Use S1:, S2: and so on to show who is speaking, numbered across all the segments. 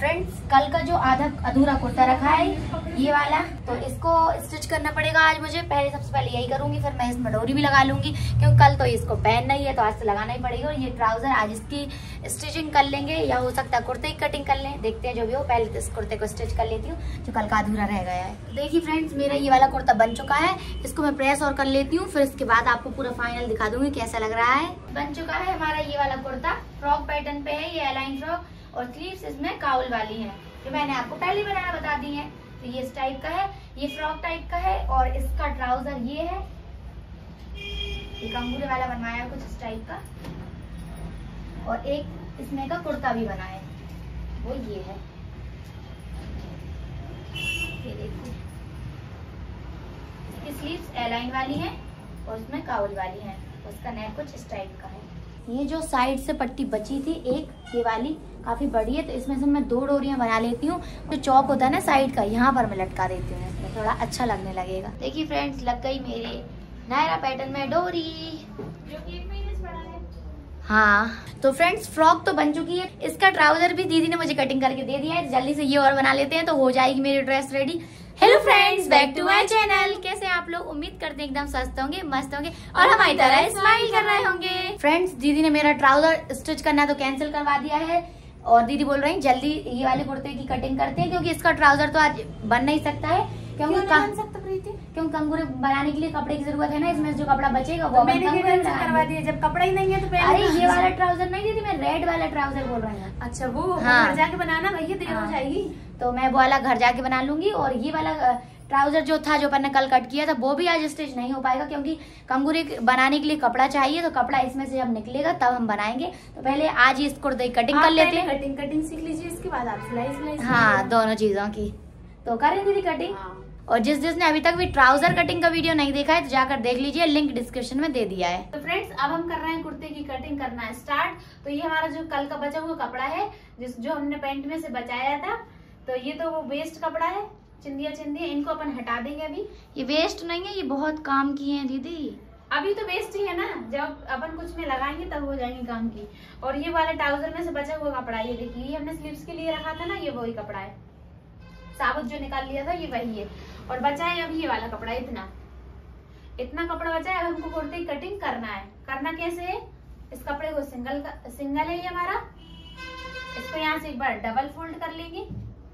S1: Friends कल का जो आधा अधूरा कुर्ता रखा है ये वाला, तो इसको स्टिच करना पड़ेगा आज मुझे। सबसे पहले यही करूंगी, फिर मैं इसमें डोरी भी लगा लूंगी क्योंकि कल तो इसको पहनना ही है, तो आज तो लगाना ही पड़ेगा। और ये ट्राउजर आज इसकी स्टिचिंग कर लेंगे या हो सकता है कुर्ते की कटिंग कर लें, देखते हैं जो भी हो। पहले तो इस कुर्ते को स्टिच कर लेती हूँ जो कल का अधूरा रह गया है। देखिए फ्रेंड्स मेरा ये वाला कुर्ता बन चुका है, इसको मैं प्रेस और कर लेती हूँ, फिर इसके बाद आपको पूरा फाइनल दिखा दूंगी कैसा लग रहा है। बन चुका है हमारा ये वाला कुर्ता, फ्रॉक पैटर्न पे है, ये अलाइन फ्रॉक और स्लीव्स इसमें काउल वाली है जो मैंने आपको पहले बनाना बता दी है। तो ये इस टाइप का है, ये फ्रॉक टाइप का है और इसका ट्राउजर ये है, ये कंगूरे वाला बनवाया है कुछ इस टाइप का, और एक इसमें का कुर्ता भी बना है वो ये है। ये देखिए इसकी स्लीव्स एलाइन वाली है और इसमें काउल वाली है, उसका नेक कुछ इस टाइप का है। ये जो साइड से पट्टी बची थी एक ये वाली काफी बड़ी है, तो इसमें से मैं 2 डोरियां बना लेती हूँ। जो चौक होता है ना साइड का, यहाँ पर मैं लटका देती हूँ, इसमें थोड़ा अच्छा लगने लगेगा। देखिए फ्रेंड्स लग गई मेरे नायरा पैटर्न में डोरी जो कि 1 महीने से बड़ा है। हाँ तो फ्रेंड्स फ्रॉक तो बन चुकी है, इसका ट्राउजर भी दीदी ने मुझे कटिंग करके दे दिया है। जल्दी से ये और बना लेते हैं तो हो जाएगी मेरी dress ready. Hello friends, back to my channel. कैसे आप लोग? उम्मीद करते हैं एकदम स्वस्थ होंगे, मस्त होंगे और हमारी तरह स्माइल कर रहे होंगे। फ्रेंड्स दीदी ने मेरा ट्राउजर स्टिच करना तो कैंसिल करवा दिया है और दीदी बोल रही जल्दी ये वाले कुर्ते की कटिंग करते हैं क्योंकि इसका ट्राउजर तो आज बन नहीं सकता है। क्योंकि क्यों कंगूरे बनाने के लिए कपड़े की जरूरत है ना, इसमें जो कपड़ा बचेगा वो मैंने करवा दिया। जब कपड़ा ही नहीं है तो अरे ये वाला ट्राउजर नहीं दीदी, मैं रेड वाला ट्राउजर बोल रही हूँ। अच्छा वो घर जाके बनाना भैया, देर हो जाएगी तो मैं वो वाला घर जाके बना लूंगी। और ये वाला ट्राउजर जो था जो मैंने कल कट किया था वो भी आज स्टिच नहीं हो पाएगा क्योंकि कंगूरे बनाने के लिए कपड़ा चाहिए, तो कपड़ा इसमें से जब निकलेगा तब हम बनाएंगे। तो पहले आज ही इस कुर्ते की कटिंग कर लेते हैं। कटिंग सीख लीजिए, इसके बाद आप सिलाई। हाँ दोनों चीजों की तो करें दीदी कटिंग। और जिसने अभी तक भी ट्राउजर कटिंग का वीडियो नहीं देखा है तो जाकर देख लीजिए, लिंक डिस्क्रिप्शन में दे दिया है। तो फ्रेंड्स अब हम कर रहे हैं कुर्ते की कटिंग करना स्टार्ट। तो ये हमारा जो कल का बचा हुआ कपड़ा है जो हमने पैंट में से बचाया था, तो ये तो वो वेस्ट कपड़ा है, चिंदिया इनको अपन हटा देंगे। अभी ये वेस्ट नहीं है, ये बहुत काम की है दीदी। अभी तो वेस्ट ही है ना, जब अपन कुछ में लगाएंगे तब हो जाएंगे काम की। और ये वाला ट्राउजर में से बचा हुआ कपड़ा ये देखिए, ये हमने स्लीव्स के लिए रखा था ना, ये वही कपड़ा है, साबुत जो निकाल लिया था ये वही है। और बचा है अभी ये वाला कपड़ा, इतना कपड़ा बचा है। अब हमको कुर्ते की कटिंग करना है। करना कैसे है, इस कपड़े को सिंगल है ये हमारा, इसको यहाँ से एक बार डबल फोल्ड कर लेंगे।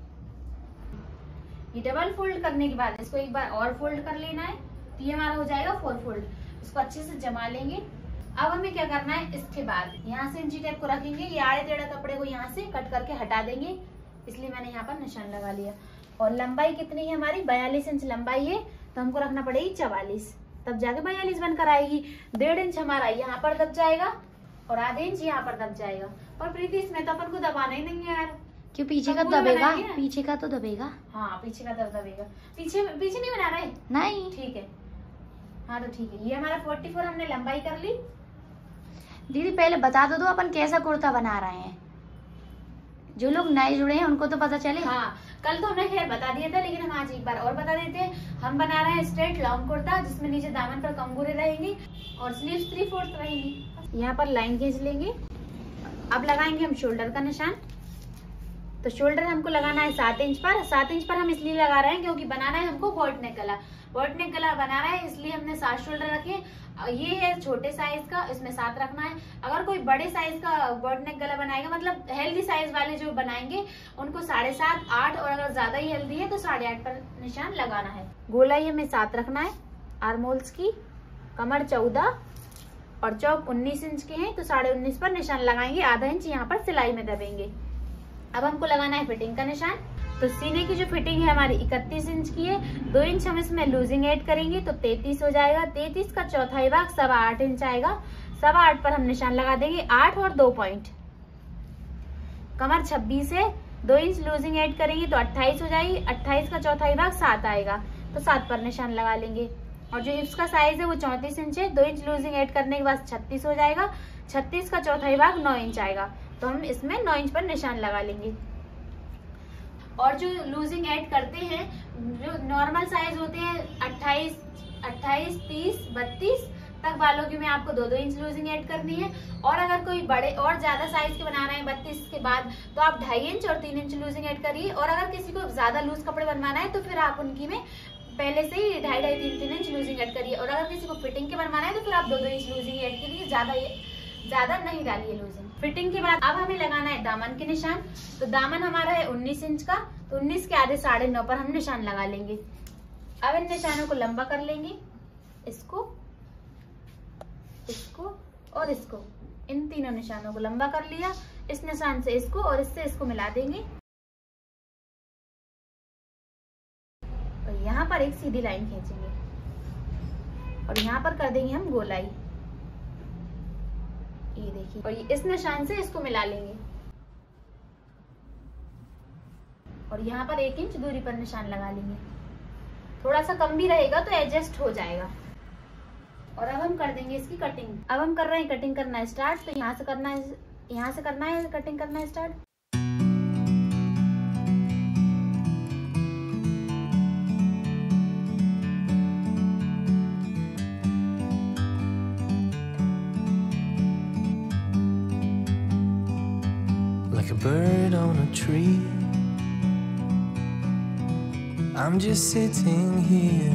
S1: ये डबल फोल्ड करने के बाद इसको एक बार और फोल्ड कर लेना है, तो ये हमारा हो जाएगा 4 फोल्ड। इसको अच्छे से जमा लेंगे। अब हमें क्या करना है, इसके बाद यहाँ से इंची टेप को रखेंगे, ये आड़े टेढ़े कपड़े को यहाँ से कट करके हटा देंगे, इसलिए मैंने यहाँ पर निशान लगा लिया। और लंबाई कितनी है हमारी, 42 इंच लंबाई है, तो हमको रखना पड़ेगी 44, तब जाके 42 बनकर आएगी। 1.5 इंच हमारा यहाँ पर दब जाएगा और आधे इंच यहाँ पर दब जाएगा। और प्रीति इसमें तो अपन को दबाना ही नहीं है यार, क्यों? पीछे का दबेगा, पीछे का तो दबेगा। हाँ पीछे का दबेगा, पीछे नहीं बना रहे नहीं, ठीक है। हाँ तो ठीक है, ये हमारा 44 हमने लंबाई कर ली। दीदी पहले बता दो अपन कैसा कुर्ता बना रहे हैं, जो लोग नए जुड़े हैं उनको तो पता चले। हाँ कल तो हमने खैर बता दिया था, लेकिन हम आज एक बार और बता देते हैं। हम बना रहे हैं स्ट्रेट लॉन्ग कुर्ता जिसमें नीचे दामन पर कंगूरे रहेंगे और स्लीव्स 3/4 रहेंगी। यहाँ पर लाइन खींच लेंगे। अब लगाएंगे हम शोल्डर का निशान। तो शोल्डर हमको लगाना है 7 इंच पर। 7 इंच पर हम इसलिए लगा रहे हैं क्योंकि बनाना है हमको बोट नेक गला। बोट नेक गला बना रहा है इसलिए हमने 7 शोल्डर रखे। ये है छोटे साइज का, इसमें 7 रखना है। अगर कोई बड़े साइज का बोट नेक गला बनाएगा, मतलब हेल्दी साइज वाले जो बनाएंगे उनको 7.5, 8 और अगर ज्यादा ही हेल्दी है तो 8.5 पर निशान लगाना है। गोलाई हमें 7 रखना है। आर्मोल्स की कमर 14 और चौक 19 इंच के हैं, तो 19.5 पर निशान लगाएंगे। आधा इंच यहाँ पर सिलाई में दबेंगे। अब हमको लगाना है फिटिंग का निशान। तो सीने की जो फिटिंग है हमारी 31 इंच की है, 2 इंच हम इसमें लूजिंग ऐड करेंगे तो 33 हो जाएगा। 33 का चौथाई भाग 8.25 इंच आएगा। 8.25 पर हम निशान लगा देंगे, 8 और 2 पॉइंट। कमर 26 है, 2 इंच लूजिंग ऐड करेंगे तो 28 हो जाएगी। 28 का चौथाई भाग 7 आएगा, तो 7 पर निशान लगा लेंगे। और जो हिप्स का साइज है वो 34 इंच है, 2 इंच लूजिंग ऐड करने के बाद 36 हो जाएगा। 36 का चौथाई भाग 9 इंच आएगा, तो हम इसमें 9 इंच पर निशान लगा लेंगे। और जो लूजिंग ऐड करते हैं, जो नॉर्मल साइज होते हैं 28, 30, 32, तक वालों की में आपको 2-2 इंच लूजिंग ऐड करनी है। और अगर कोई बड़े और ज्यादा साइज के बना रहे हैं 32 के बाद, तो आप 2.5 इंच और 3 इंच लूजिंग ऐड करिए। और अगर किसी को ज्यादा लूज कपड़े बनवाना है तो फिर आप उनकी में पहले से ही 2.5-3 इंच लूजिंग ऐड करिए। और अगर किसी को फिटिंग के बनवाना है तो फिर आप 2-2 इंच लूजिंग ऐड करिए, ज्यादा नहीं डालिए लूजिंग। फिटिंग के बाद अब हमें लगाना है दामन के निशान। तो दामन हमारा है 19 इंच का, तो 19 के आधे 9.5 पर हम निशान लगा लेंगे। अब इन निशानों को लंबा कर लेंगे, इसको, इसको और इसको, इन तीनों निशानों को लंबा कर लिया। इस निशान से इसको और इससे इसको मिला देंगे और यहाँ पर एक सीधी लाइन खींचेंगे और यहाँ पर कर देंगे हम गोलाई। ये देखिए, और ये इस निशान से इसको मिला लेंगे और यहाँ पर 1 इंच दूरी पर निशान लगा लेंगे। थोड़ा सा कम भी रहेगा तो एडजस्ट हो जाएगा। और अब हम कर देंगे इसकी कटिंग। अब हम कर रहे हैं कटिंग करना स्टार्ट। तो यहाँ से करना है कटिंग करना start.
S2: Like a bird on a tree, I'm just sitting here.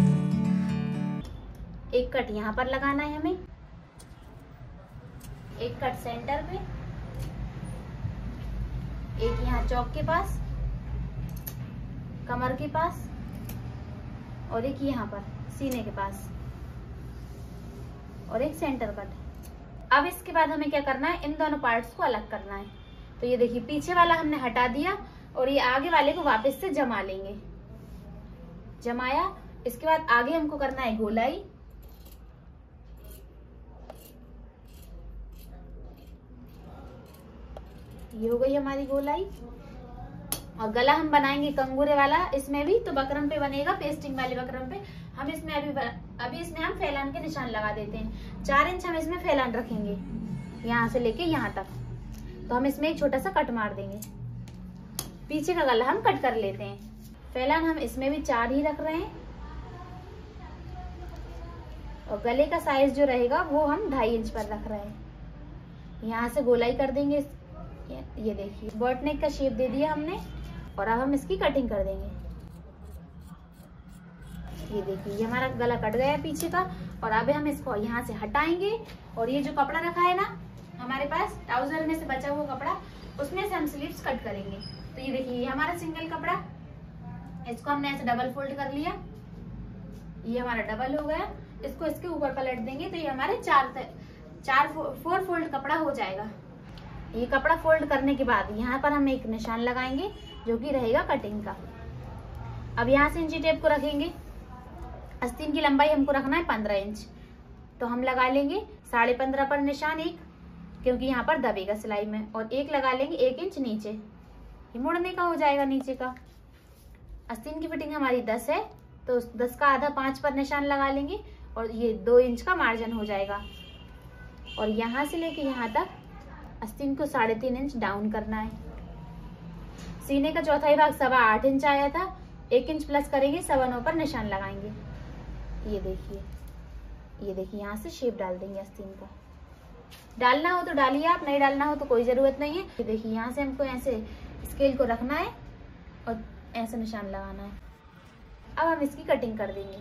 S1: एक कट यहाँ पर लगाना है हमें, एक कट सेंटर पे, एक यहाँ चौक के पास, कमर के पास और एक यहाँ पर सीने के पास और एक सेंटर कट। अब इसके बाद हमें क्या करना है, इन दोनों पार्ट्स को अलग करना है। तो ये देखिए, पीछे वाला हमने हटा दिया और ये आगे वाले को वापस से जमा लेंगे। जमाया, इसके बाद आगे हमको करना है गोलाई। ये हो गई हमारी गोलाई। और गला हम बनाएंगे कंगूरे वाला, इसमें भी तो बकरम पे बनेगा, पेस्टिंग वाले बकरम पे। हम इसमें अभी इसमें हम फैलान के निशान लगा देते हैं। 4 इंच हम इसमें फैलान रखेंगे, यहाँ से लेके यहाँ तक। तो हम इसमें एक छोटा सा कट मार देंगे। पीछे का गला हम कट कर लेते हैं। फैलान हम इसमें भी 4 ही रख रहे हैं और गले का साइज जो रहेगा वो हम 2.5 इंच पर रख रहे हैं। यहाँ से गोलाई कर देंगे। ये देखिए, बॉट नेक का शेप दे दिया हमने और अब हम इसकी कटिंग कर देंगे। ये देखिए, ये हमारा गला कट गया पीछे का। और अब हम इसको यहाँ से हटाएंगे और ये जो कपड़ा रखा है ना हमारे पास, ट्राउजर में से बचा हुआ कपड़ा, उसमें से हम स्लीव्स कट करेंगे। तो ये देखिए, ये हमारा सिंगल कपड़ा, इसको हमने ऐसे डबल फोल्ड कर लिया। ये हमारा डबल हो गया। इसको इसके ऊपर पलट देंगे तो ये हमारे 4 फोल्ड कपड़ा हो जाएगा। ये कपड़ा फोल्ड करने के बाद यहाँ पर हम एक निशान लगाएंगे जो कि रहेगा कटिंग का। अब यहाँ से इंची टेप को रखेंगे। आस्तीन की लंबाई हमको रखना है 15 इंच, तो हम लगा लेंगे 15.5 पर निशान एक, क्योंकि यहाँ पर दबेगा सिलाई में। और एक लगा लेंगे 1 इंच नीचे, ये मुड़ने का हो जाएगा नीचे का। आस्तीन की फिटिंग हमारी 10 है, तो 10 का आधा 5 पर निशान लगा लेंगे और ये 2 इंच का मार्जिन हो जाएगा। और यहाँ से लेके यहाँ तक आस्तीन को 3.5 इंच डाउन करना है। सीने का चौथाई भाग 8.25 इंच आया था, 1 इंच प्लस करेंगे, 9.25 पर निशान लगाएंगे। ये देखिए, यहाँ से शेप डाल देंगे आस्तीन का। डालना हो तो डालिए, आप नहीं डालना हो तो कोई जरूरत नहीं है। ये देखिए, यहाँ से हमको ऐसे स्केल को रखना है और ऐसे निशान लगाना है। अब हम इसकी कटिंग कर देंगे।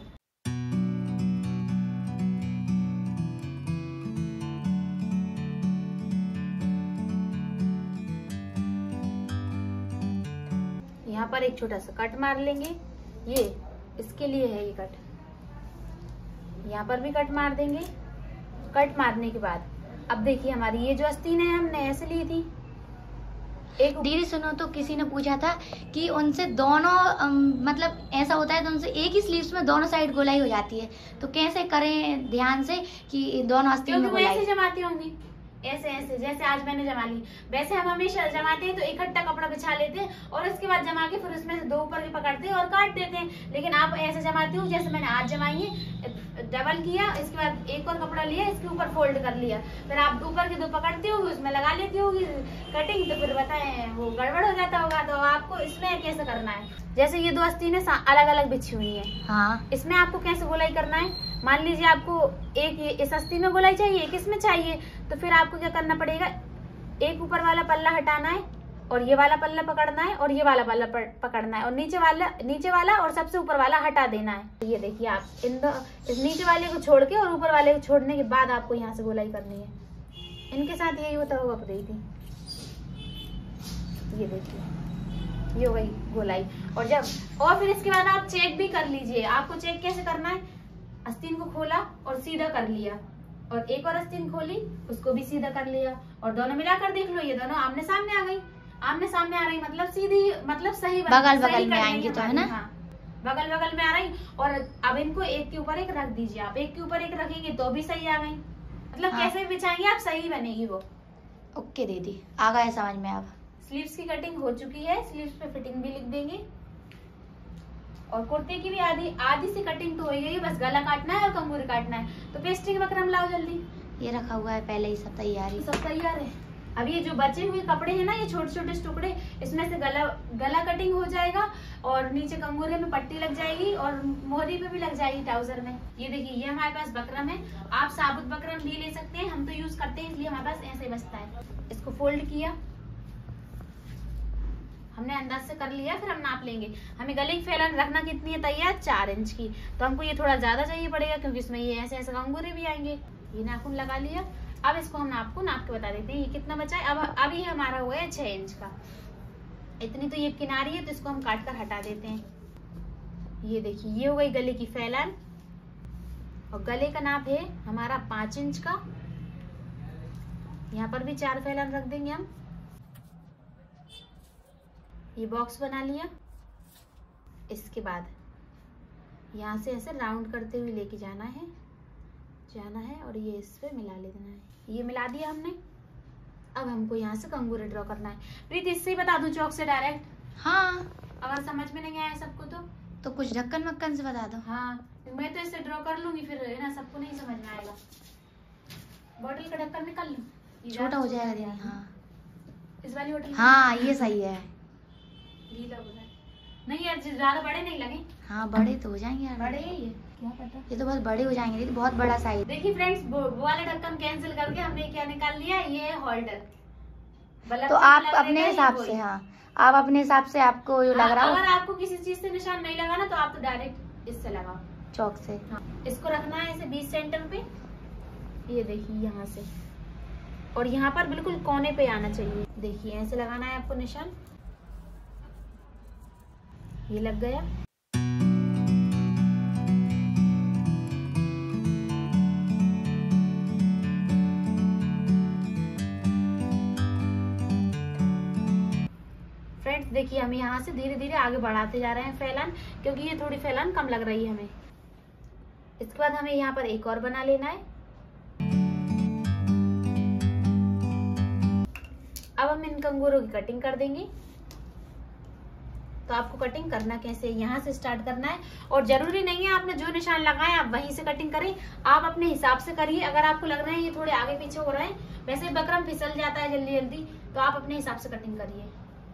S1: यहाँ पर एक छोटा सा कट मार लेंगे, ये इसके लिए है ये कट। यहाँ पर भी कट मार देंगे। कट मारने के बाद अब देखिए, हमारी ये जो आस्तीन है हमने ऐसे ली थी।
S3: एक दीदी सुनो, तो किसी ने पूछा था कि उनसे दोनों मतलब ऐसा होता है तो उनसे एक ही स्लीव्स में दोनों साइड गोलाई हो जाती है, तो कैसे करें ध्यान से कि दोनों आस्तीन में गोलाई?
S1: ऐसे जमाती होंगी, ऐसे जैसे आज मैंने जमा ली, वैसे हम हमेशा जमाते हैं। तो इकट्ठा कपड़ा बिछा लेते हैं और उसके बाद जमा के फिर उसमें से 2 ऊपर के पकड़ते हैं और काट देते हैं। लेकिन आप ऐसे जमाती हो जैसे मैंने आज जमाई है, डबल किया, इसके बाद एक और कपड़ा लिया, इसके ऊपर फोल्ड कर लिया, फिर आप ऊपर के 2 पकड़ते होगी, उसमें लगा लेती होगी कटिंग, तो फिर बताएं वो गड़बड़ हो जाता होगा। तो आपको इसमें कैसे करना है। जैसे ये 2 आस्तीनें अलग अलग बिछी हुई हैं।
S3: हाँ।
S1: इसमें आपको कैसे गोलाई करना है, मान लीजिए आपको एक इस आस्तीन में गोलाई चाहिए, एक इसमें चाहिए, तो फिर आपको क्या करना पड़ेगा, एक ऊपर वाला पल्ला हटाना है और ये वाला पल्ला पकड़ना है और ये वाला पल्ला पकड़ना है और नीचे वाला और सबसे ऊपर वाला हटा देना है। ये देखिए आप इस नीचे वाले को छोड़ के और ऊपर वाले को छोड़ने के बाद आपको यहाँ से गोलाई करनी है। इनके साथ यही होता होगा प्रीति। ये देखिए ये हो गई गोलाई। और फिर इसके बाद आप चेक भी कर लीजिए। आपको चेक कैसे करना है, आस्तीन को खोला और सीधा कर लिया और एक और आस्तीन खोली उसको भी सीधा कर लिया और दोनों मिलाकर देख लो, ये दोनों आमने सामने आ गई। आमने सामने आ रही मतलब सीधी, मतलब सही
S3: बगल बगल में आएंगी तो है ना।
S1: हाँ, बगल बगल में आ रही। और अब इनको एक के ऊपर एक रख दीजिए। आप एक के ऊपर एक रखेंगे तो भी सही आ गई, मतलब
S3: हाँ।
S1: कैसे भी बिछाएंगे आप सही बनेगी वो।
S3: ओके दीदी, आ गया समझ में। अब
S1: स्लीव्स की कटिंग हो चुकी है, स्लीव्स पे फिटिंग भी लिख देंगे और कुर्ते की भी आधी सी कटिंग तो हो गई है, बस गला काटना है और कंगूरी काटना है। तो पेस्ट्री का बकरम लाओ जल्दी।
S3: ये रखा हुआ है पहले ही सब तैयारी।
S1: सब तैयार है। अब ये जो बचे हुए कपड़े हैं ना, ये छोटे छोटे टुकड़े, इसमें से गला कटिंग हो जाएगा और नीचे कंगूरे में पट्टी लग जाएगी और मोहरी पे भी लग जाएगी ट्राउजर में। ये देखिए ये हमारे पास बकरम है। आप साबुत बकरम भी ले सकते हैं, हम तो यूज करते हैं इसलिए हमारे पास ऐसे बचता है। इसको फोल्ड किया, हमने अंदाज से कर लिया, फिर हम नाप लेंगे। हमें गले की फैलान रखना कितनी है तैयार, 4 इंच की, तो हमको ये थोड़ा ज्यादा चाहिए पड़ेगा क्योंकि इसमें ये ऐसे ऐसे कंगूरे भी आएंगे। ये नाखून लगा लिया। अब इसको हम आपको नाप के बता देते हैं ये कितना बचा है। अब ये हमारा हुआ है 6 इंच का। इतनी तो ये किनारी है तो इसको हम काट कर हटा देते हैं। ये देखिए ये हो गई गले की फैलान और गले का नाप है हमारा 5 इंच का। यहाँ पर भी 4 फैलान रख देंगे हम। ये बॉक्स बना लिया। इसके बाद यहाँ से ऐसे राउंड करते हुए लेके जाना है और ये इस पे मिला लेना है। ये मिला दिया हमने। अब हमको यहाँ से कंगूरे ड्रॉ करना है। प्रीति इससे ही बता दूं चौक से डायरेक्ट?
S3: हाँ,
S1: अगर समझ में नहीं आया सबको तो
S3: कुछ ढक्कन मक्कन से बता दो।
S1: हाँ, मैं तो इससे ड्रॉ कर लूंगी, फिर है ना सबको नहीं समझ में आएगा। बॉटल का ढक्कन निकाल लूं,
S3: छोटा हो जाएगा दीदी। हाँ,
S1: इस वाली बॉटल।
S3: हाँ ये सही है।
S1: गीला हो जाए नहीं यार, ज्यादा बड़े नहीं लगे।
S3: हाँ बड़े तो हो जाएंगे यार।
S1: बड़े ये क्या पता,
S3: ये तो बहुत बड़े हो जाएंगे दीदी, बहुत बड़ा साइज।
S1: देखिए फ्रेंड्स, वो वाला ढक्कन कैंसिल करके हमने क्या निकाल लिया, ये है होल्डर।
S3: तो आप अपने हिसाब से, हाँ आप अपने हिसाब से आपको जो लग रहा हो।
S1: अगर आपको किसी चीज से निशान नहीं लगाना तो आप तो डायरेक्ट इससे लगाओ,
S3: चौक से।
S1: हाँ, इसको रखना है ऐसे 20 सेंटर पे। ये देखिए यहाँ से, और यहाँ पर बिल्कुल कोने पे आना चाहिए। देखिए ऐसे लगाना है आपको निशान। ये लग गया। फ्रेंड्स देखिए हम यहाँ से धीरे धीरे आगे बढ़ाते जा रहे हैं फैलान, क्योंकि ये थोड़ी फैलान कम लग रही है हमें। इसके बाद हमें यहाँ पर एक और बना लेना है। अब हम इन कंगूरों की कटिंग कर देंगे। तो आपको कटिंग करना कैसे, यहाँ से स्टार्ट करना है और जरूरी नहीं है आपने जो निशान लगाए आप वहीं से कटिंग करें, आप अपने हिसाब से करिए। अगर आपको लग रहा है ये थोड़े आगे पीछे हो रहे हैं, वैसे बकरम फिसल जाता है जल्दी जल्दी, तो आप अपने हिसाब से कटिंग करिए।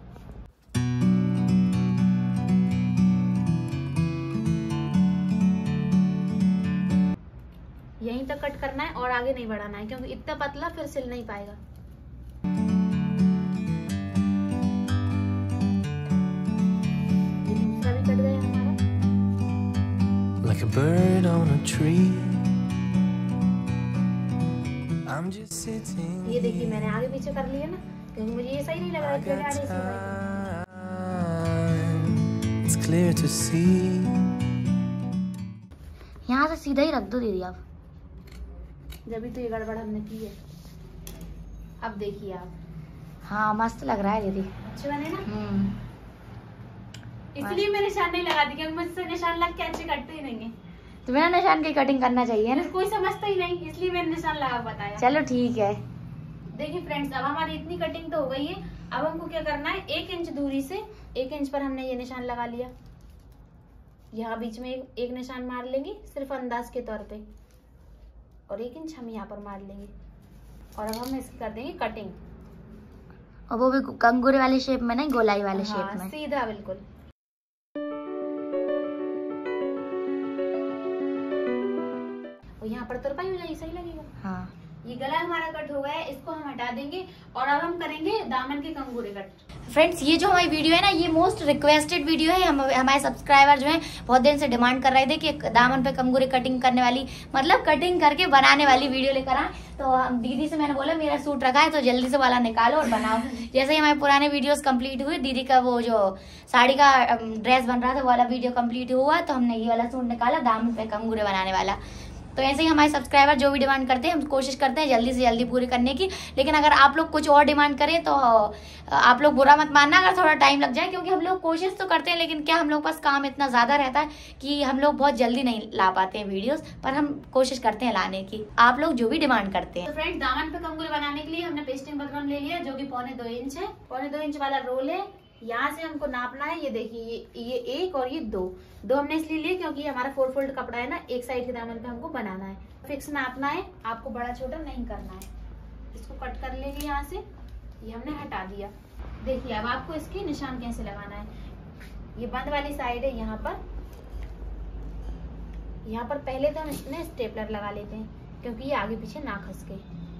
S1: यहीं तक कट करना है और आगे नहीं बढ़ाना है, क्योंकि इतना पतला फिर सिल नहीं पाएगा।
S2: Like a bird on a tree. I'm just sitting.
S1: ये देखिए मैंने आगे पीछे कर लिया ना, क्योंकि मुझे ये सही नहीं लग रहा है।
S2: It's clear to see.
S3: यहाँ से सीधा ही रख दो दीदी आप।
S1: जब भी तो ये गड़बड़ हमने की है। अब देखिए आप।
S3: हाँ मस्त लग रहा है दीदी।
S1: अच्छे बने ना? इसलिए मैं निशान नहीं लगाती, क्योंकि मुझसे निशान लग के अच्छे कटते ही नहीं है।
S3: तो बिना निशान की कटिंग करना चाहिए ना,
S1: कोई समझता ही नहीं, इसलिए मैंने निशान लगा बताया।
S3: चलो ठीक है।
S1: देखिए फ्रेंड्स, अब हमारी इतनी कटिंग तो हो गई है। अब हमको क्या करना है, 1 इंच दूरी से 1 इंच पर हमने ये निशान लगा लिया। यहाँ बीच में एक निशान मार लेंगे सिर्फ अंदाज के तौर पे, और 1 इंच हम यहाँ पर मार लेंगे। और अब हम इसकी कर देंगे कटिंग।
S3: और वो भी कंगूरे वाले शेप में, नहीं गोलाई वाले शेप में।
S1: सीधा बिल्कुल। और यहाँ पर तुरपाई हो जाएगी, सही लगेगा। हाँ, ये गला हमारा कट हो गया है, इसको हम हटा देंगे और अब हम करेंगे दामन के कंगूरे कट।
S3: फ्रेंड्स, ये जो हमारी वीडियो है ना, ये मोस्ट रिक्वेस्टेड वीडियो है। हमारे सब्सक्राइबर जो हैं बहुत दिन से डिमांड कर रहे थे कि दामन पे कंगूरे कटिंग करने वाली, मतलब कटिंग करके बनाने वाली वीडियो लेकर आए। तो दीदी से मैंने बोला मेरा सूट रखा है तो जल्दी से वाला निकालो और बनाओ। जैसे ही हमारे पुराने वीडियोस कंप्लीट हुए, दीदी का वो जो साड़ी का ड्रेस बन रहा था वो वाला वीडियो कंप्लीट हुआ, तो हमने ये वाला सूट निकाला दामन पे कंगूरे बनाने वाला। तो ऐसे ही हमारे सब्सक्राइबर जो भी डिमांड करते हैं हम कोशिश करते हैं जल्दी से जल्दी पूरी करने की। लेकिन अगर आप लोग कुछ और डिमांड करें तो आप लोग बुरा मत मानना अगर थोड़ा टाइम लग जाए, क्योंकि हम लोग कोशिश तो करते हैं, लेकिन क्या हम लोग पास काम इतना ज़्यादा रहता है कि हम लोग बहुत जल्दी नहीं ला पाते हैं वीडियोस, पर हम कोशिश करते हैं लाने की, आप लोग जो भी डिमांड करते हैं।
S1: तो फ्रेंड्स, दामन पे कंगूरे बनाने के लिए हमने पेस्टिंग बकरम ले लिया जो कि 1.25 इंच है। 1.25 इंच वाला रोल है, यहाँ से हमको नापना है। ये देखिए, ये एक और ये दो हमने इसलिए लिए क्योंकि हमारा 4 फोल्ड कपड़ा है ना, एक साइड के दामन पे हमको बनाना है। फिक्स नापना है, आपको बड़ा छोटा नहीं करना है। इसको कट कर लेंगे यहाँ से, ये हमने हटा दिया। देखिए अब आपको इसके निशान कैसे लगाना है। ये बंद वाली साइड है, यहाँ पर पहले तो हम इसमें स्टेपलर लगा लेते हैं क्योंकि ये आगे पीछे ना खसके।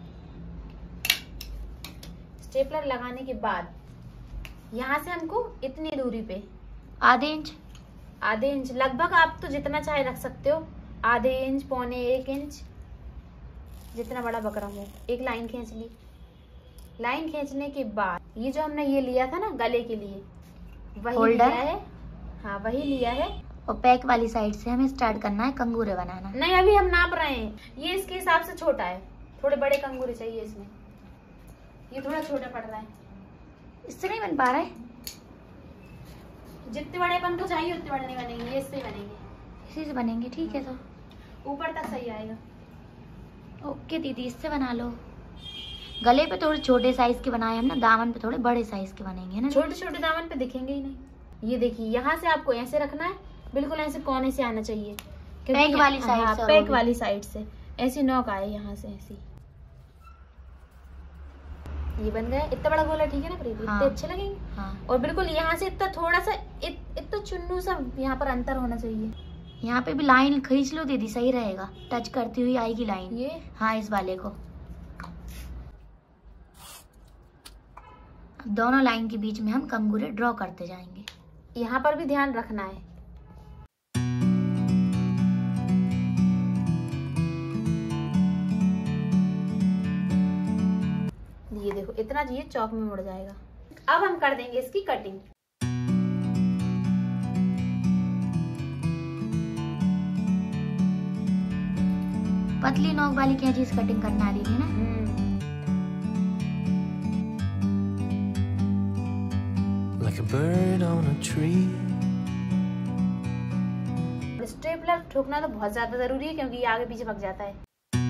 S1: स्टेपलर लगाने के बाद यहाँ से हमको इतनी दूरी पे
S3: आधे इंच लगभग, आप तो जितना चाहे रख सकते हो, आधे इंच, 1.25 इंच, जितना बड़ा बकरम हो। एक लाइन खींच ली। लाइन खींचने के बाद ये जो हमने ये लिया था ना गले के लिए, वही लिया है। हाँ, वही लिया है। और पैक वाली साइड से हमें स्टार्ट करना है कंगूरे बनाना।
S1: नहीं, अभी हम नाप रहे हैं। ये इसके हिसाब से छोटा है, थोड़े बड़े कंगूरे चाहिए इसमें। ये थोड़ा छोटा पड़ रहा है,
S3: इससे नहीं बन पा रहा है।
S1: जितने बड़ेपन को चाहिए उतने बड़े नहीं बनेंगे, ये इससे बनेंगे।
S3: इसी से बनेंगे, ठीक है। तो
S1: ऊपर तक सही आएगा।
S3: ओके दीदी, इससे बना लो। गले पे थोड़े छोटे साइज के बनाए हम ना, दामन पे थोड़े बड़े साइज के बनेंगे ना।
S1: छोटे छोटे दामन पे दिखेंगे ही नहीं। ये देखिए, यहाँ से आपको ऐसे रखना है, बिल्कुल ऐसे कोने से आना चाहिए,
S3: पैक वाली साइड से।
S1: पैक वाली साइड से ऐसी नोक आए यहाँ से ऐसी। ये बन गया। इतना बड़ा गोला, ठीक है ना प्रीति?
S3: हाँ।
S1: इतने अच्छे लगेंगे। हाँ। और बिल्कुल यहाँ से इतना थोड़ा सा इतना चुन्नू सा यहाँ पर अंतर होना चाहिए।
S3: यहाँ पे भी लाइन खींच लो दीदी, सही रहेगा। टच करती हुई आएगी लाइन।
S1: ये
S3: हाँ, इस वाले को। अब दोनों लाइन के बीच में हम कंगूरे ड्रॉ करते जाएंगे।
S1: यहाँ पर भी ध्यान रखना है। ये देखो, इतना ये चौक में मुड़ जाएगा। अब हम कर देंगे इसकी कटिंग।
S3: पतली नोक वाली क्या चीज कटिंग करना आ रही है ना।
S2: like a bird on a tree.
S1: Stapler ठोकना तो बहुत ज्यादा जरूरी है क्योंकि ये आगे पीछे भग जाता है।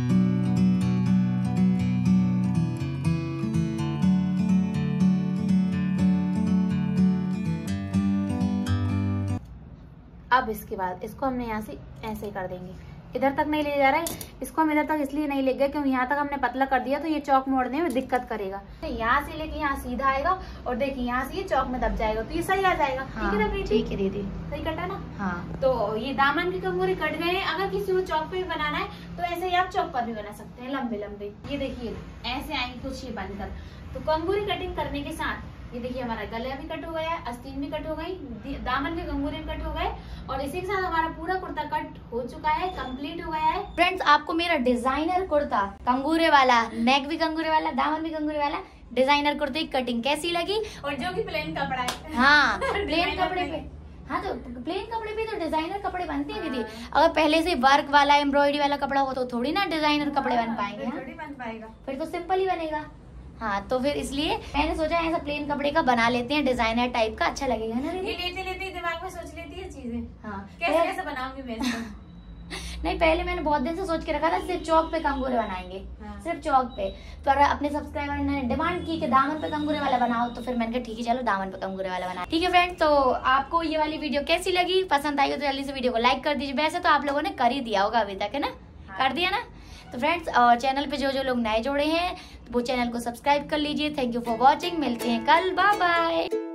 S1: अब इसके बाद इसको हमने यहाँ से ऐसे ही कर देंगे, इधर तक नहीं ले जा रहा है। इसको हम इधर तक इसलिए नहीं ले गए क्योंकि यहाँ तक हमने पतला कर दिया तो ये चौक मोड़ने में दिक्कत करेगा। यहाँ से लेके यहाँ सीधा आएगा और देखिए यहाँ से ये चौक में दब जाएगा तो ये सही आ जाएगा।
S3: हाँ,
S1: ठीक है ना प्रीति?
S3: ठीक है दीदी,
S1: सही कटा ना।
S3: हाँ।
S1: तो ये दामन के कंगूरे कट गए हैं। अगर किसी को चौक पे भी बनाना है तो ऐसे ही आप चौक पर भी बना सकते हैं, लंबे लंबे। ये देखिए ऐसे आएंगे कुछ ये बनकर। तो कंगूरी कटिंग करने के साथ ये देखिए हमारा गला भी कट हो गया है, आस्तीन भी कट हो गई, दामन के कंगूरे भी कट हो गए और इसी के साथ हमारा पूरा कुर्ता कट हो चुका है, कंप्लीट हो गया है।
S3: फ्रेंड्स, आपको मेरा डिजाइनर कुर्ता कंगूरे वाला, नेक भी कंगूरे वाला, दामन भी कंगूरे वाला डिजाइनर कुर्ते की कटिंग कैसी लगी?
S1: और जो कि प्लेन कपड़ा है।
S3: हाँ, प्लेन कपड़े पे। हाँ, तो प्लेन कपड़े पे तो डिजाइनर कपड़े बनते हैं दीदी। अगर पहले से वर्क वाला एम्ब्रॉयडरी वाला कपड़ा हो तो थोड़ी ना डिजाइनर कपड़े बन पाएंगे।
S1: थोड़ी बन पाएगा,
S3: फिर तो सिंपल ही बनेगा। हाँ, तो फिर इसलिए मैंने सोचा ऐसा प्लेन कपड़े का बना लेते हैं, डिजाइनर टाइप का, अच्छा लगेगा ना।
S1: ये लेते लेते दिमाग में सोच लेती है चीजें।
S3: हाँ,
S1: कैसे बनाऊंगी मैं इसको।
S3: नहीं, पहले मैंने बहुत दिन से सोच के रखा था सिर्फ चौक पे कंगूरे बनाएंगे। हाँ। सिर्फ चौक पे। पर अपने सब्सक्राइबर ने डिमांड की कि दामन पे कंगूरे वाला बनाओ, तो फिर मैंने कहा ठीक है चलो दामन पे कंगूरे वाला बना। ठीक है फ्रेंड्स, तो आपको ये वाली वीडियो कैसी लगी? पसंद आई हो तो जल्दी से वीडियो को लाइक कर दीजिए। वैसे तो आप लोगों ने कर ही दिया होगा अभी तक, है ना? कर दिया ना। तो फ्रेंड्स, और चैनल पे जो जो लोग नए जुड़े हैं वो चैनल को सब्सक्राइब कर लीजिए। Thank you for watching. मिलते हैं कल। Bye bye.